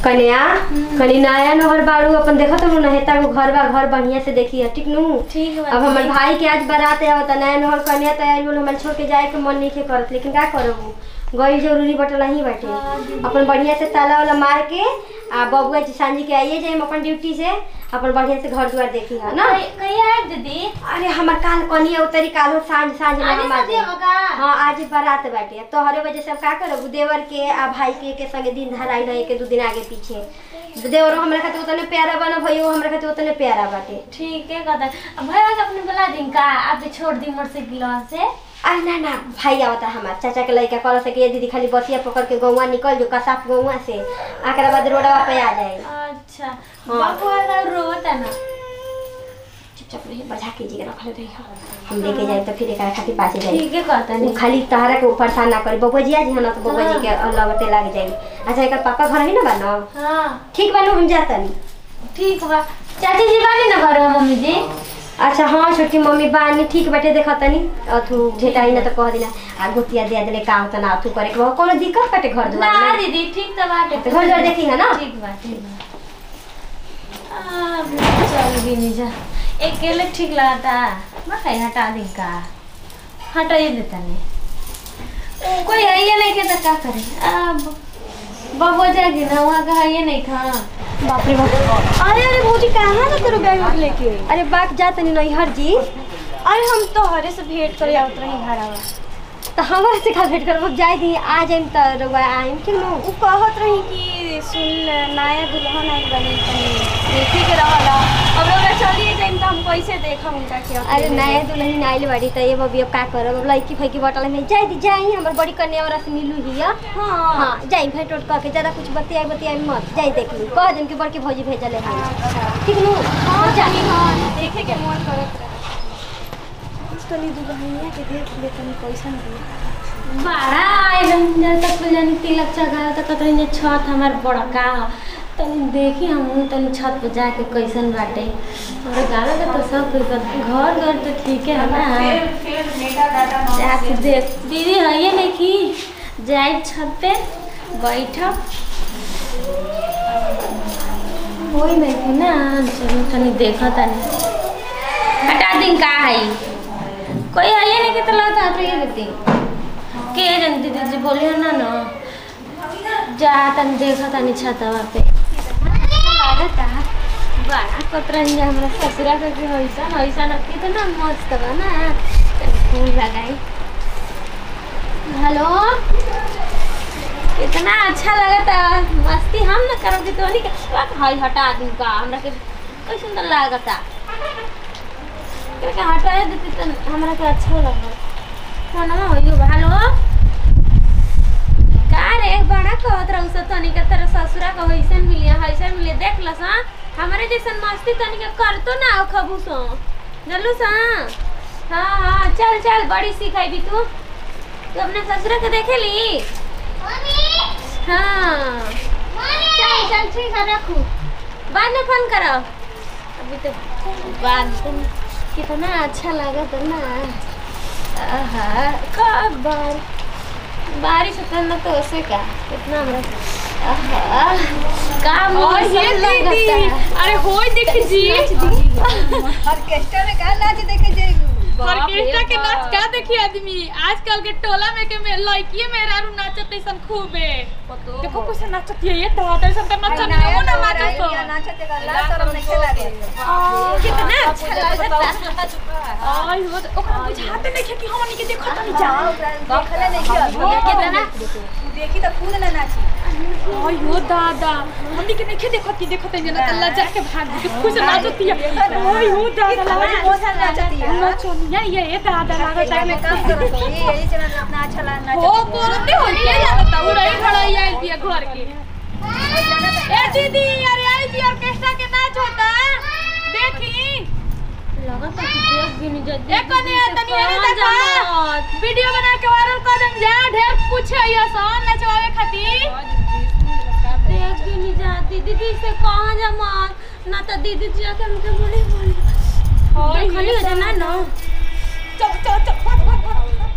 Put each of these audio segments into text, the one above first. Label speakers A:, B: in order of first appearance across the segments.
A: कन्या कनी नया नहर बाड़ू अपन देखत हो नहेता को घर बा घर बढ़िया से देखिए ठीक नु।
B: ठीक है।
A: अब हमर भाई के आज बारात आवत नया नहर कन्या त आइल हमर छोड़ के जाए के मन नहीं के करत लेकिन का करबू गई जरूरी बटला ही बाटे। अपन बढ़िया से ताला वाला मार के आ बबुआ जी सांझी के आइए जाए अपन ड्यूटी से अपन बढ़िया से घर द्वार देखी है ना।
B: कहिया है दीदी?
A: अरे हमर काल कनिया उतरी काल सांझ
B: आज शादी होगा।
A: हां आज बारात बाटे तो हरे वजह से अब का करबू देवर के आ भाई के संगे दिन धराई रहे के 2 दिन आगे पीछे देवर हमरा खातिर उतने प्यारा बना भइयो हमरा खातिर उतने प्यारा बाटे।
B: ठीक है कहता भैया से अपने बुला दिन का आप छोड़ दी मोटरसाइकिल से।
A: अरे ना भाई आवता हमार चाचा के लड़का कल से कि दीदी खाली बसिया पकड़ के गौवा निकल जो कसाप गौवा से आकरा बाद रोडवा पे आ जाए।
B: अच्छा बाबू आ रोता ना
A: चुपचाप रही बजा के जी रखले रही हम लेके जाए तो फिर एकरा खातिर पाछे जाए।
B: ठीक है कहता नहीं
A: खाली तहरा के ऊपर सा ना करे बबुआ जी आज ना तो बबुआ जी के लगते लाग जाए। अच्छा एकर पापा घर है ना बा ना?
B: हां ठीक
A: बा हम जाता नहीं।
B: ठीक बा चाची जी बानी ना घर मम्मी जी?
A: अच्छा हाँ छोटी मम्मी बानी ठीक बैठे देखा तनी अथु भेटाई ना तो कह दिना आ गोतिया दे देले काम तना अथु करे के कोनो दिक्कत बाटे घर दुआर
B: ना दीदी ठीक त बाटे
A: घर दुआर देखी है ना।
B: ठीक बा चल भी नहीं जा अकेले ठीक लगता मैं कहीं हटा दी का हटा ही देता नहीं कोई है ये नहीं के तो क्या करे अब बाबू जाएगी ना वहाँ का है ये नहीं था।
A: बाप रे बाप
C: अरे भौजी कहाँ ना तेरे बैग लेके?
A: अरे बात जात नहीं नैहर जी।
C: अरे हम तो हरे से भेंट करे आवत रही घरवा
A: तो हमारे से का भेंट करब जाए दी आ जाइम त रउआ आइम ठीक न।
C: उ कहत रही कि सुन नया दुल्हन आई बनी तनी देखी के रहला अब लोग चलिए जाइम त हम कैसे देखम उनका के।
A: अरे नया दुल्हन आइल बाड़ी त ये बबी अब का करब अब लड़की फैकी बटल में जाए दी जाई हमर बड़ी कन्या वाला से मिलू हिया। हां जाई भेंट उठ के ज्यादा कुछ बतियाई मत जाई देख ली कह दिन के बड़की भौजी भेजले है ठीक न।
C: हां जानी हां देखे के मन करत तनी दुल्हनिया के देख ले तनी कैसन है
B: बड़ा आए तक जानी तिलक चढ़ा त कतई छत हमार बड़का तनी देखी हम तनी छत पे जाके कैसन बाटे और गाना के तो सब घर तो ठीक है ना जाके देख दीदी है ये नहीं कि जाए छत पे बैठब वही नहीं थी ना चलो तनी देखा तनी हटा दिन का है कोई है ये नहीं कि तो लगता है ये देती के जन दीदी जी बोलिए ना ना जा तन देखा तनी छतवा पे लागता बड़ा कतरन जा हमरा ससुरा के होइसा ना कितना मस्त बा ना फूल लगाई। हेलो कितना अच्छा लगता मस्ती हम ना करब तो नहीं के हाय हटा दूं का हमरा के कैसे सुंदर लागता क्या हटा देती तो हमरा के अच्छा लगा फोन में होइयो। हेलो का रे बड़ा कहत रहू से तनी के तेरे ससुरा का होइसन मिलिया देख लस हमरे जैसन मस्ती तनी के कर तो ना खबू सो जल्लू सा। हां चल बड़ी सिखाई भी तू अपने ससुरा के देखे ली मम्मी। हां चल ठीक है रखू बाद में फोन करो अभी तो बाद तुम कितना अच्छा लगा था ना। आहा कब बारिश होता ना तो उसे का कितना आहा काम और ये
C: दीदी अरे होय देखी जी
A: ऑर्केस्ट्रा में का नाच देखे जाएगू
C: ऑर्केस्ट्रा के नाच का देखी आदमी आजकल के टोला में के लड़की मेहरारू नाचत ऐसन खूबे देखो कैसे नाचत है ये दादा ऐसन तो नाचत नहीं ना नाचत तो
A: नाचत का ला शर्म नहीं लागे
C: कितना अच्छा लगता आई हो ओकरा बुझाते नहीं कि हमनी के देखत नहीं जा
A: देखले नहीं
C: कितना
A: देखी तो खुद ना नाची
C: आई हो दादा हमनी के नहीं देखत है ना तल्ला जाके भाग के खुश नाचत है आई हो दादा
A: लगा मोसा नाचती है
C: नाचनिया ये दादा लागत है
A: में काम करत है यही चला अपना अच्छा नाच
C: हो बोलते हो ये लगता उड़ाई खड़ाई आई दिया घर के ए दीदी अरे आई जी ऑर्केस्ट्रा के नाच होता देखी
B: लगता कि देख भी नहीं जाती
C: एक ने तनी अरे देखा वीडियो बना के वायरल कर देम जा ढेर पूछे ये सन नचवावे खातिर
B: देख भी नहीं जाती दीदी से कहां जा मत ना तो दीदी जी आके हमके बोली
C: हां
B: खाली हो जाना ना
C: चल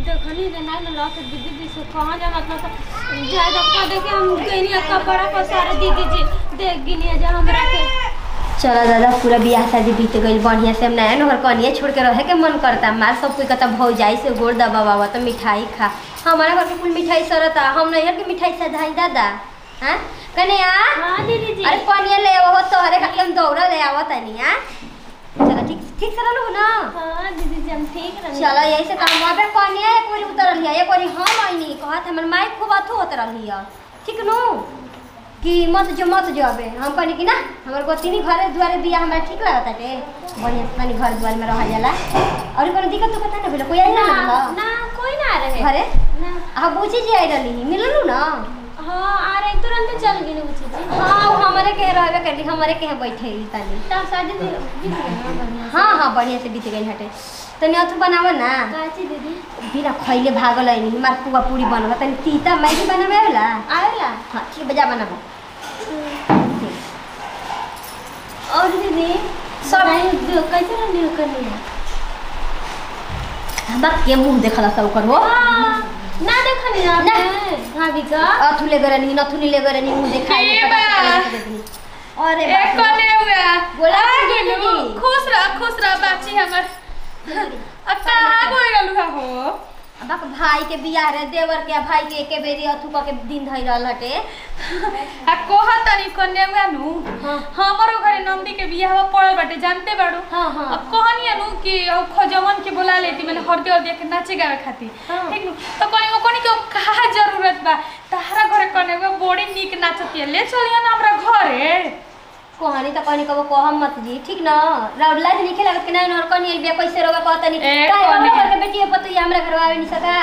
B: देखनी जे ना लौट दीदी से कहां जा मतलब ज्यादा का देखे हम कहीं कपड़ा पर सारे दीदी जी देख गिनी जा हमरा के।
A: चलो दादा पूरा बियाह शादी बीत गई बढ़िया से। हम नया नहर कनिया छोड़ के रहे के मन करता। मार सब कोई कहता भौजाई से गोड़ दबावा तो मिठाई खा। हमारा घर के कुल मिठाई सरता हम नैहर के मिठाई सधाई दादा। हां कन्या
B: हां दीदी जी।
A: अरे कनिया ले आवो तोहरे खातिर हम दौड़ा ले आवत तनी। हां चलो ठीक से रहलो ना।
B: हां दीदी जी हम ठीक रह।
A: चलो यही से काम वहां पे कनिया एक बारी उतरल लिया एक बारी हम आईनी कहत हमर माई खूब अथु उतरल लिया ठीक नो कि मत जो अबे हम कहनी कि ना हमर गोतिनी घरे दुआरे बिया हमरा ठीक लागत है बढ़िया से तनी घर दुआर में रह जाला। और कोनो दिक्कत तो पता ना भेल कोई आई ना
B: ना कोई ना रहे
A: घरे
B: ना।
A: आ बुझी जी आई रहली मिललू ना।
B: हां आ रे तुरंत चल गेली बुझी जी।
A: हां वो हमरे के रहबे करली हमरे के बैठे तनी
B: तब शादी बीत गई ना बढ़िया।
A: हां बढ़िया से बीत गई हटे। तनी अथु बनाव ना
B: काची दीदी
A: बिना खइले भागल आई नहीं मार पुआ पूरी बनवा तनी तीता मैगी बनावे आवेला
B: आवेला।
A: हां ठीक बजा बनाबो।
B: और दीदी
A: सब
B: कैसे रंडी करनी है
A: हम के मुंह देखला सब कर हो
B: ना देखनी ना भाभी का
A: अथु ले गरनी नथुनी ले गरनी मुंह देखाई अरे
C: एक कोने हुआ
A: बोला
C: खुश रह बाची हमर अब कहां गई गलू हो।
A: बाप भाई के बियाह रे देवर के भाई के एके बेरी अथु क के दिन धइ रहल हटे।
C: आ कोहा तनी कोने हुआ नु हमरो घरे नंदी के बियाह पड़ल बाटे जानते बाड़ू।
A: हां
C: अब कहनी नु कि खोजवन के बुला लेती मैंने हरदे और के नाचे गावे खाती ठीक नु तो कोनी के कहा जरूरत बा तारा घरे कोने हुआ बड़ी नीक नाचती ले चलिया ना हमरा घरे
A: कहानी त कहनी कबो कहम मत जी ठीक न राउला जी लिखे लागत के ना नर कनी बिया कैसे रोगा कहतनी काहे हमरा के बेटी पतो हमरा घर आवे नहीं सका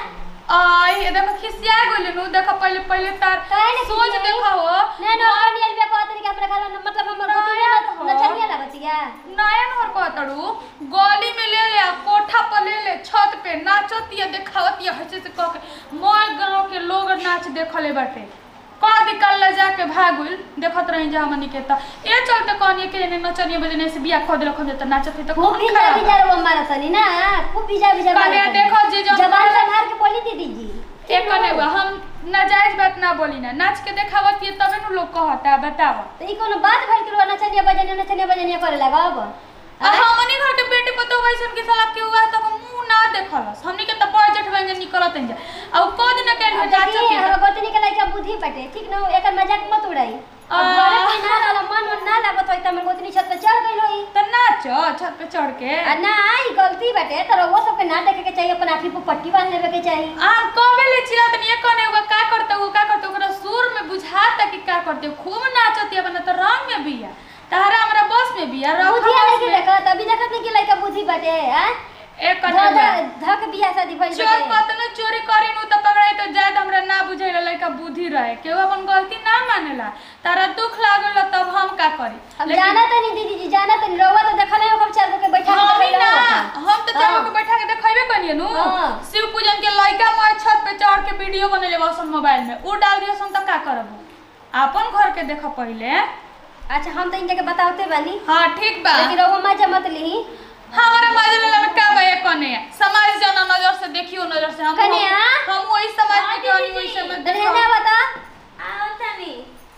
A: आ
C: आई देखो खिसिया गइल नु देखो पहले तार सोच देखो हो
A: ना न कनी बिया कहतनी के हमरा घर मतलब हमर गोती नचनिया लागतिया
C: नयन हर कहतड़ू गली में ले ले कोठा पर ले ले छत पे नाचतिया देखावतिया हसे से कह के मोर गांव के लोग नाच देखले बाटे कह दिकल जाके भागुल देखत रही जा हमनी के त ए चलते कहनी के ने नचनिया बजने से बिया खो देलखन त नाचत त
A: खूब बिजा रो मारा तनी ना खूब बिजा
C: कने देखो जे
A: जबान संभाल के बोली दीदी जी
C: एक कने हुआ हम नाजायज बात ना बोली ना नाच के देखावतिए तबे नु लोग कहता बताओ
A: त ई कोनो बात भइल के नचनिया बजनिया करे लागब
C: हमनी घर के बेटी पतो वैसन के साला के हुआ त मुंह ना देखलस हमनी के त बजट बन निकलत जा आ को दिन के जाचो के
A: हम गोतनी के लइका बुद्धि बाटे ठीक न एकर मजाक मत उड़ाई घरे कोई ना रहला मन ना लागत होई त हमर गोतनी छत पे चढ़ गइल होई
C: त नाचो छत पे चढ़ के
A: आ ना आई गलती बाटे त वो सब के ना देखे के चाहिए अपन आँखी पे पट्टी बांध लेवे के चाहिए
C: आ कबे ले चिरा त ये कने हुआ का करते ओकरा सुर में बुझाता कि का करते खूब नाचती अपन त रंग में बिया तारा हमरा बस में बिया
A: बुद्धि नहीं देखत अभी देखत नहीं कि लइका बुद्धि बाटे हैं
C: एक कने
A: धक बियाह शादी भइल
C: चोर पतनो चोरी करी नु त पकड़ाई तो जाय हमरा ना बुझाइला लइका बुद्धि रहे केहू अपन गलती ना मानेला तारा दुख लागल तब हम का करी
A: हम जाना त नहीं दीदी जी जाना त नहीं रउवा तो देखले हम चार के बैठा के
C: हम तो चार के बैठा के देखैबे कनिए नु शिव पूजन के लइका मोर छत पे चढ़ के वीडियो बनेले बसन मोबाइल में उ डाल दियो सन त का करबो अपन घर के देख पहिले।
A: अच्छा हम तो इनके के बतावते बानी
C: हां ठीक बा
A: लेकिन रउवा मजा मत ली
C: हमारा मजा में का बा कने समाज जना नजर से देखियो नजर से हम वही समाज में क्यों वही समझ
A: ना बता
B: आवता नहीं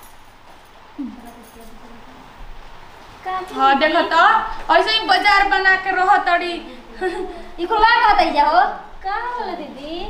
C: हां देखो तो ऐसे ही बाजार बना के रह तड़ी
A: ई कुलवा कहतई जाओ
B: का होला दीदी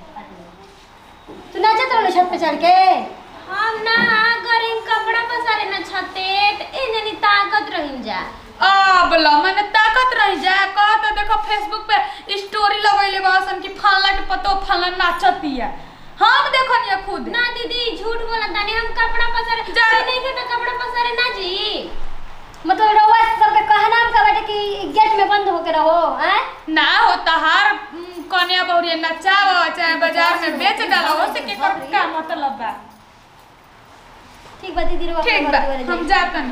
A: तू नाचत रहले छत पे चढ़ के
B: हम ना गरीब कपड़ा पसारे ना छते ए जनी ताकत रहिन जा
C: बोला मैंने ताकत रही जा कहा तो देखो फेसबुक पे स्टोरी लगैले बासन कि फलना के पतो फलना नाचतिया हम देखो नहीं खुद
B: ना दीदी झूठ बोला तानी हम कपड़ा पसारे नहीं के तो कपड़ा पसारे ना जी
A: मतलब रउवा सब के कहना हम का बाटे कि गेट में बंद होके रहो हैं
C: ना होता हर कन्या बहुरिया नचाओ चाहे बाजार में बेच डालो ओसे के का मतलब बा
A: ठीक बा दीदी रउवा
C: ठीक बा हम जातन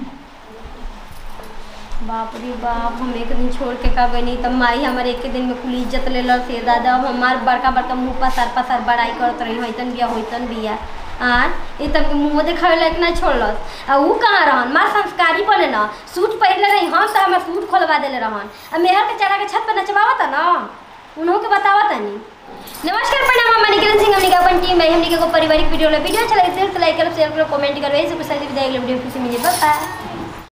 A: बाप रे बाप हम एक दिन छोड़ के का बनी त माई हमारे एक दिन में कुल इज्जत ले लर से दादा अब हमार बड़का बड़का मुंह पसार बड़ाई करत रही होइतन बिया ये तब के मुंह देखावे लायक ना छोड़लस आ ऊ कहाँ रहन मार संस्कारी बने ना सूट पहनले रही हम त हमर सूट खोलवा देले रहन आ मेहर के चढ़ा के छत पे नचवावत न उन्हों के बतावा तनी। नमस्कार प्रणाम, हम निखिल सिंह, हमने का अपन टीम है, हमने को पारिवारिक वीडियो अच्छा लगे तो लाइक करो, शेयर करो, कमेंट करो, ऐसे कुछ सारी वीडियो फिर से मिले। Bye by.